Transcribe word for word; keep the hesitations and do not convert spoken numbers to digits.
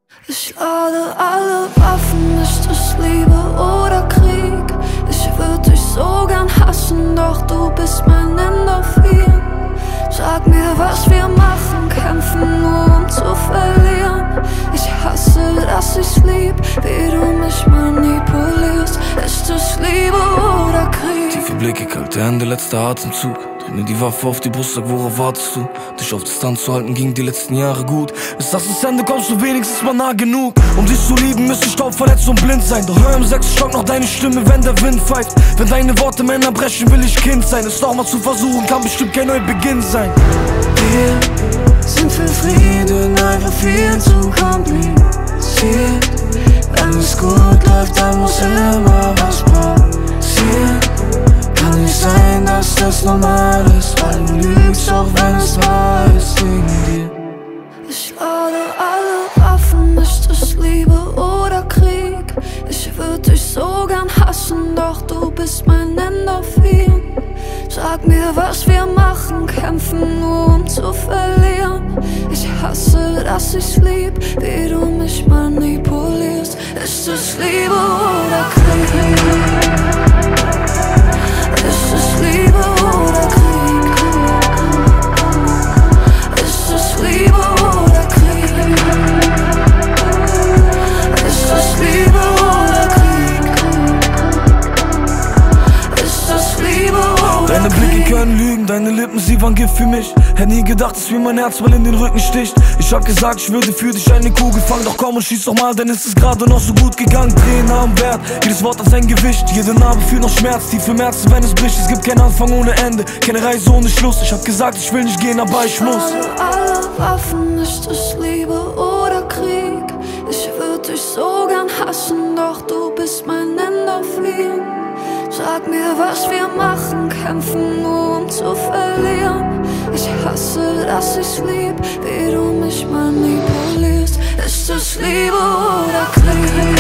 Ich lade alle Waffen, ist es Liebe oder Krieg? Ich würde dich so gern hassen, doch du bist mein Endorphin. Sag mir, was wir machen, kämpfen nur um zu verlieren. Ich hasse, dass ich's lieb, wie du mich manipulierst. Ist es Liebe oder Krieg? Tiefe Blicke, kalte Hände, letzter Atemzug. Dreh mir die Waffe auf die Brust, sag, worauf wartest du? Dich auf Distanz zu halten, ging die letzten Jahre gut. Bis das ins Ende kommst du wenigstens mal nah genug. Um dich zu lieben, müsste ich staubverletzt und blind sein. Doch hör im sechsten Stock noch deine Stimme, wenn der Wind pfeift. Wenn deine Worte Männer brechen, will ich Kind sein. Es nochmal zu versuchen, kann bestimmt kein Neubeginn sein. Wir sind für Frieden einfach viel zu kompliziert. Wenn es gut läuft, dann muss immer was passieren. Kann nicht sein, dass das normal ist, weil du lügst, auch wenn es wahr ist wegen dir. Ich lade alle Waffen, ist es Liebe oder Krieg? Ich würde dich so gern hassen, doch du bist mein Endorphin. Sag mir, was wir machen, kämpfen nur um zu verlieren. Ich hasse, dass ich's lieb, wie du mich manipulierst. Ist es Liebe oder Krieg? Ist es Liebe oder Krieg? Ist es Liebe oder Krieg? Ist es Liebe oder Krieg? Ist es Liebe oder Krieg? Deine Blicke können lügen, deine Lippen, sie waren Gift für mich. Hätte nie gedacht, dass mir mein Herz mal in den Rücken sticht. Ich hab gesagt, ich würde für dich eine Kugel fangen. Doch komm und schieß doch mal, denn es ist gerade noch so gut gegangen. Tränen haben Wert, jedes Wort hat sein Gewicht. Jede Narbe fühlt noch Schmerz, tiefe Schmerzen, wenn es bricht. Es gibt keinen Anfang ohne Ende, keine Reise ohne Schluss. Ich hab gesagt, ich will nicht gehen, aber ich muss. Alle Waffen, ist es Liebe oder Krieg? Ich würde dich so gern hassen, doch du bist mein Endorphin. Sag mir, was wir machen, kämpfen nur um zu verlieren. Ich hasse, dass ich's lieb, wie du mich manipulierst. Ist es Liebe oder Krieg?